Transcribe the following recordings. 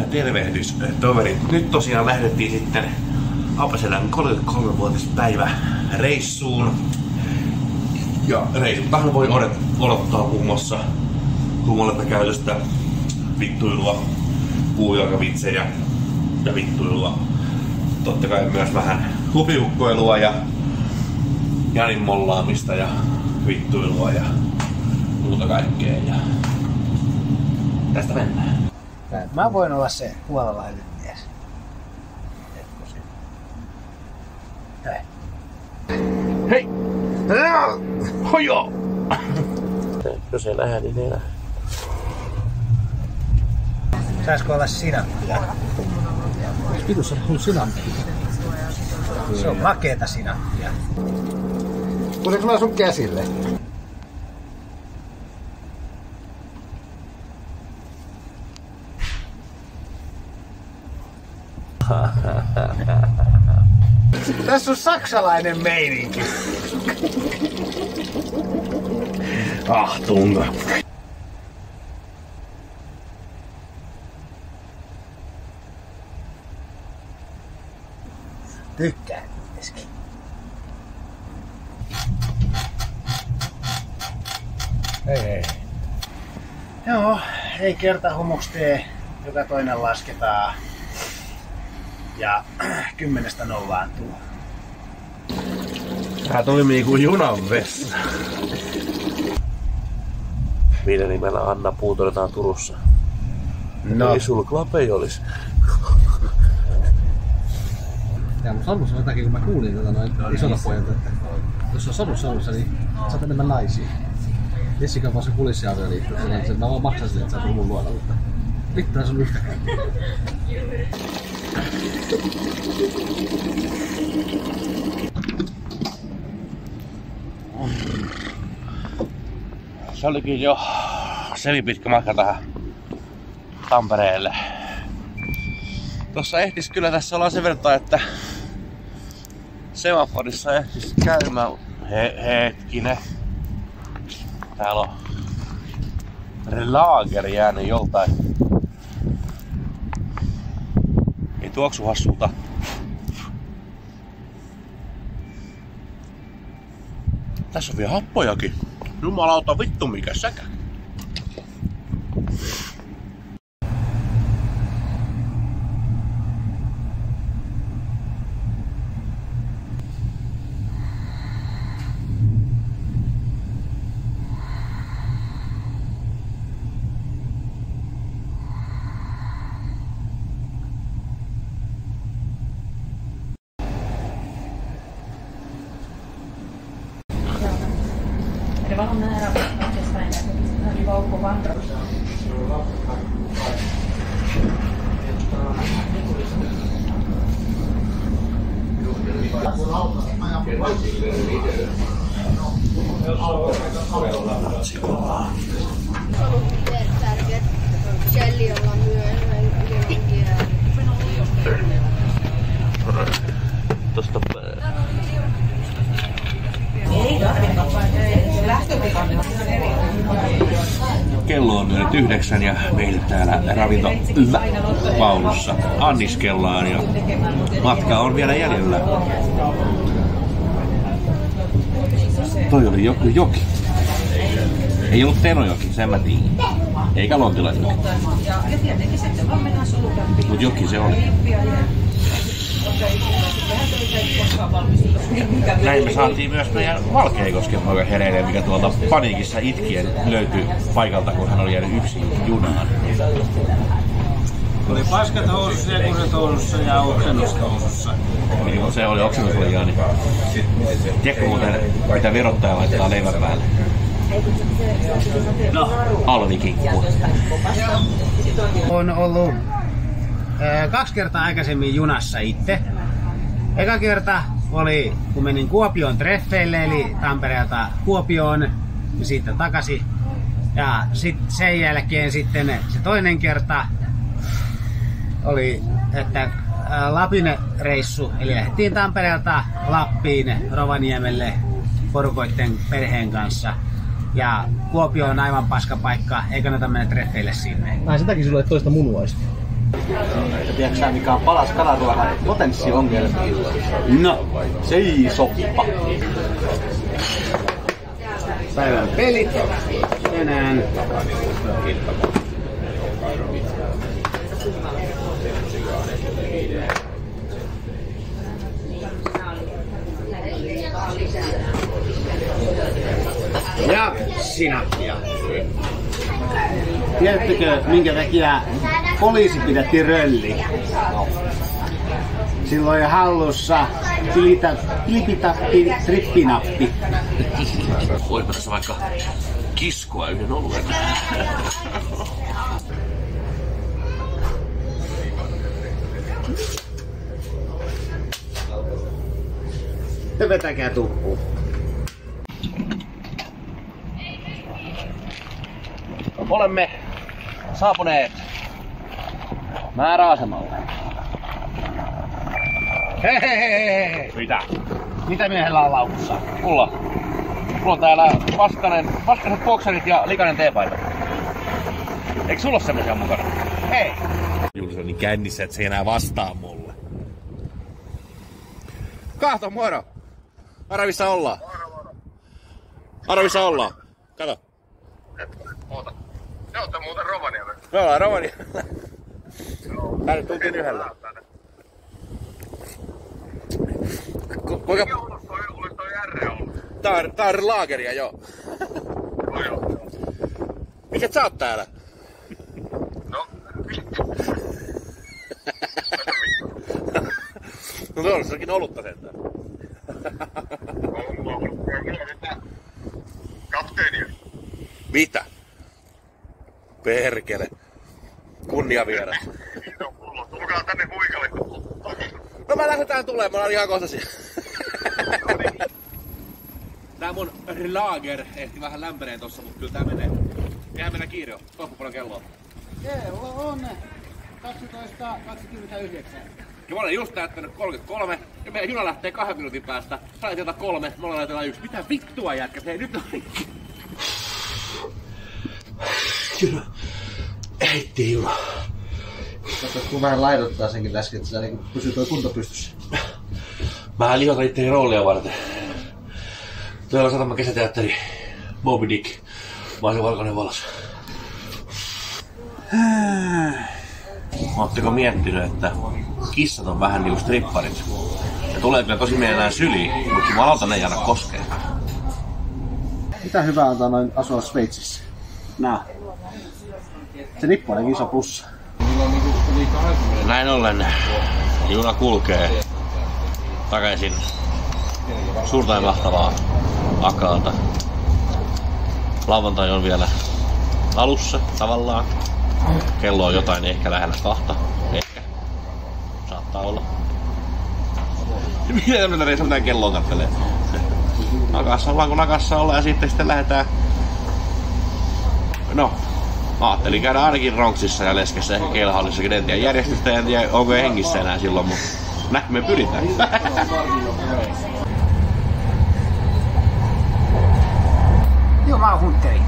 tervehdys toverit. Nyt tosiaan lähdettiin sitten Apaselän 33-vuotispäivä reissuun. Ja reissuttahan voi odottaa muun muassa humaletta käytöstä, vittuilua, puujalkavitsejä ja vittuilua. Totta kai myös vähän hupiukkoilua ja Janin mollaamista ja vittuilua ja muuta kaikkea. Ja tästä mennään. Mä voin olla se huolellinen mies. Hei! Hei! Hojo! Jos ei lähde, niin ei lähde. Saisiko olla sinappia? Vitus on ollut sinappia. Se on makeeta sinappia. Tuliko mä sun käsille? Tässä on saksalainen meininki. Ahtunga. Tykkään kuitenkin. Hei. Joo, ei kertahumukstee, joka toinen lasketaan. Ja 10 nollaantuu. Tää toimii kuin junan vessa. Millä nimellä Anna puutotetaan Turussa? No. Ei sulla klapei olis. Ja mun Sanussa on jotakin, kun mä kuulin tätä noin isolta pojalta, että jos on Sanussa, niin saat enemmän naisia. Jessica vaan se kulissiavioliitto, että mä vaan maksan sille, että sä tulet mun luona, mutta vittu sun yhtäkään. Se olikin jo semipitkä matka tähän Tampereelle. Tossa ehtis kyllä tässä ollaan sen verran, että semaforissa ehtis käymään. Hetkinen. Täällä on laageri jäänyt joltain. Ei tuoksu hassulta. Tässä on vielä happojakin. Jumalauta vittu mikä säkä. Det var någon nära Manchester när vi var uppe och vandrade. Shelly ollaan myöhemmin. Tosta kello on nyt 9 ja meillä täällä ravintovaunussa anniskellaan ja matka on vielä jäljellä. Toi oli joku joki. Ei ollut Tenojoki, sen mä tiedän. Eikä Lontilajoki. Mut joki se oli. Näin me saatiin myös meidän Valkeakosken poika Helene, mikä tuolta paniikissa itkien löytyi paikalta, kun hän oli jäänyt yksin junaan. Oli paskat housussa ja kuset housussa ja oksennus housussa. Niin, se oli oksennus oli Jaani. Tiedätkö muuten, mitä verottaja laittaa leivän päälle? No. Alvikinkku. On ollut 2 kertaa aikaisemmin junassa itse. Eka kerta oli, kun menin Kuopion treffeille, eli Tampereelta Kuopioon ja siitä takaisin. Ja sen jälkeen sitten se toinen kerta oli, että Lapin reissu, eli lähdettiin Tampereelta Lappiin Rovaniemelle porukoitten perheen kanssa. Ja Kuopio on aivan paska paikka, ei kannata mennä treffeille sinne. Ai sen takia sulle toista munuaista. Ja tiedätkö sä mikä on paras kanaruokan potenssiongelmilla? No, Seisoppa. päivän pelit tänään. Ja sinappia. Tiedättekö, minkä takia poliisi pidätti rölli? Silloin hallussa filipitappi, trippinappi. Voipa tässä vaikka kiskoa yhden oluen. Vetäkää tukkuun. Olemme saapuneet määräasemalle. Hei. Mitä? Mitä miehellä on laukussa? Mulla on täällä vaskaiset bokserit ja likainen teepaita. Eikö sulla ole semmosia mukana? Hei. Julius on niin kännissä, et se ei enää vastaa mulle. Kahto, moro! Arvissa ollaan. Arvissa ollaan. Kato. Oota. Te ootte muuten Rovaniemellä. Me ollaan Rovaniemellä. Tänne tultiin yhdellä. Kuinka... Mikä olisi toi R ollut? Tää on laageria, joo. No joo. Mikä sä oot täällä? No, No tuolla onkin olutta sentään. kapteenia. Mitä? Perkele. Kunnia vieras. Tulkaa tänne huikalle. No mä lähdetään tulemaan, mä olen ihan kohta siellä. Tää mun lager ehti vähän lämpäneen tossa, mut kyllä tää menee. Eihän mennä kiire on. Kuinka paljon kelloa? Kello on 12:29. Ja mä olen just täyttänyt 33 ja meidän juna lähtee 2 minuutin päästä. Sä laitetaan 3, mä laitetaan 1. Mitä vittua jätkä? Hei nyt on... Juna. Ehittiin juna. Katsotaan, kun vähän laidottaa senkin läski, että sillä niin pysyy toi kunto pystyssä. Mä lihotan itteeni roolia varten. Tuolla on satama kesäteatteri Moby Dick. Mä oon se valkoinen valas. Ootteko miettinyt, että kissat on vähän niinku stripparit? Ja tulee kyllä tosi mielellään syliin, mutta jumalauta ne ei anna koskea. Mitä hyvää on noin asua Sveitsissä? No, Se nippu on iso plussa. Näin ollen juna kulkee takaisin suurta ja mahtavaa Akaalta. Lauantai on vielä alussa tavallaan. Kello on jotain ehkä lähellä 2. Ehkä. Saattaa olla. Mitä tämmönen reissu mitään kelloa kattelee? Nakassa ollaan kun nakassa ollaan ja sitten lähdetään. No, mä ajattelin käydä ainakin Ronksissa ja Leskessä ja Keilhallissakin. En tiedä järjestystä, en tiedä onko hengissä enää silloin, mutta näin me pyritään. joo mä oon huntteri.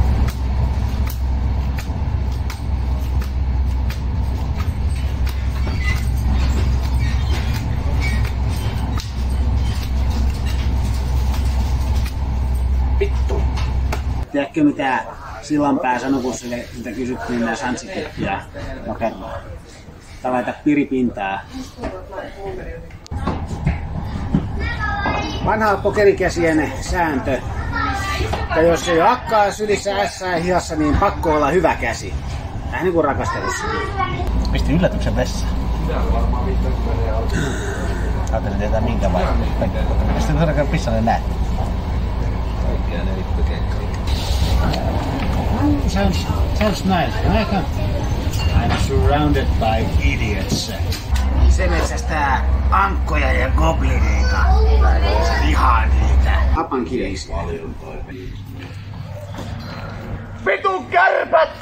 Vittu. Tiedätkö mitä Sillanpää sanoi, kun siltä kysyttiin nää sanssikettuja nokermaa? Tai laita piripintaa. Vanha pokerikäsien sääntö. Ja jos ei ole akkaa sylissä, ässää ja hihassa, niin pakko olla hyvä käsi. Vähän niin kuin rakastelussa. Pisti yllätyksen vessaan. Ajattelin tietää minkä vai. Sitten kun saadaan pissalle näet. Sounds nice. I'm surrounded by idiots. Se metsästää ankkoja ja goblineita. Se vihaa niitä. Apan kielistä. Vitun kärpät!